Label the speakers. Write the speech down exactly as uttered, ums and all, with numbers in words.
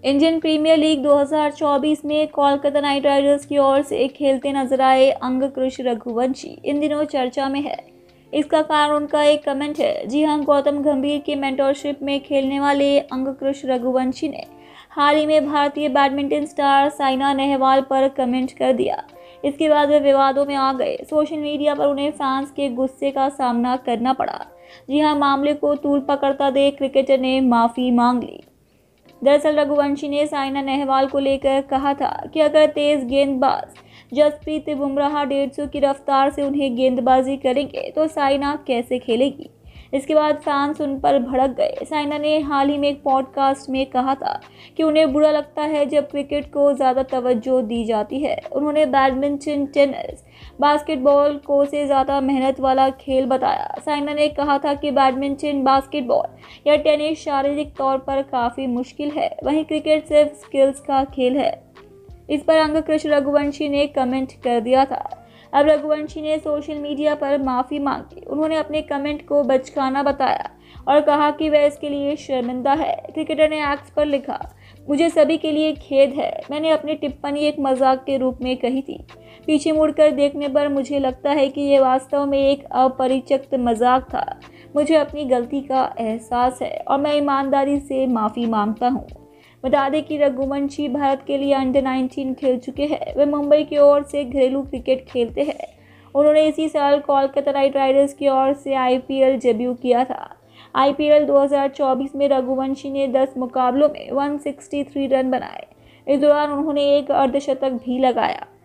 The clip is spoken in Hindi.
Speaker 1: इंडियन प्रीमियर लीग दो हज़ार चौबीस में कोलकाता नाइट राइडर्स की ओर से खेलते नजर आए अंगकृष रघुवंशी इन दिनों चर्चा में है। इसका कारण उनका एक कमेंट है। जी हां, गौतम गंभीर के मेंटरशिप में खेलने वाले अंगकृष रघुवंशी ने हाल ही में भारतीय बैडमिंटन स्टार साइना नेहवाल पर कमेंट कर दिया। इसके बाद वे विवादों में आ गए। सोशल मीडिया पर उन्हें फैंस के गुस्से का सामना करना पड़ा। जी हां, मामले को तूल पकड़ता देख क्रिकेटर ने माफी मांग ली। दरअसल रघुवंशी ने साइना नेहवाल को लेकर कहा था कि अगर तेज गेंदबाज जसप्रीत बुमराह डेढ़ सौ की रफ्तार से उन्हें गेंदबाजी करेंगे तो साइना कैसे खेलेगी। इसके बाद फैंस उन पर भड़क गए। साइना ने हाल ही में एक पॉडकास्ट में कहा था कि उन्हें बुरा लगता है जब क्रिकेट को ज़्यादा तवज्जो दी जाती है। उन्होंने बैडमिंटन, टेनिस, बास्केटबॉल को से ज़्यादा मेहनत वाला खेल बताया। साइना ने कहा था कि बैडमिंटन, बास्केटबॉल या टेनिस शारीरिक तौर पर काफ़ी मुश्किल है, वहीं क्रिकेट सिर्फ स्किल्स का खेल है। इस पर अंगकृष रघुवंशी ने कमेंट कर दिया था। अब रघुवंशी ने सोशल मीडिया पर माफ़ी मांगी। उन्होंने अपने कमेंट को बचकाना बताया और कहा कि वह इसके लिए शर्मिंदा है। क्रिकेटर ने एक्स पर लिखा, मुझे सभी के लिए खेद है। मैंने अपनी टिप्पणी एक मजाक के रूप में कही थी। पीछे मुड़कर देखने पर मुझे लगता है कि यह वास्तव में एक अपरिचित मजाक था। मुझे अपनी गलती का एहसास है और मैं ईमानदारी से माफ़ी मांगता हूँ। बता दें कि रघुवंशी भारत के लिए अंडर नाइनटीन खेल चुके हैं। वे मुंबई की ओर से घरेलू क्रिकेट खेलते हैं। उन्होंने इसी साल कोलकाता नाइट राइडर्स की ओर से आईपीएल डेब्यू किया था। आईपीएल दो हज़ार चौबीस में रघुवंशी ने दस मुकाबलों में एक सौ तिरसठ रन बनाए। इस दौरान उन्होंने एक अर्धशतक भी लगाया।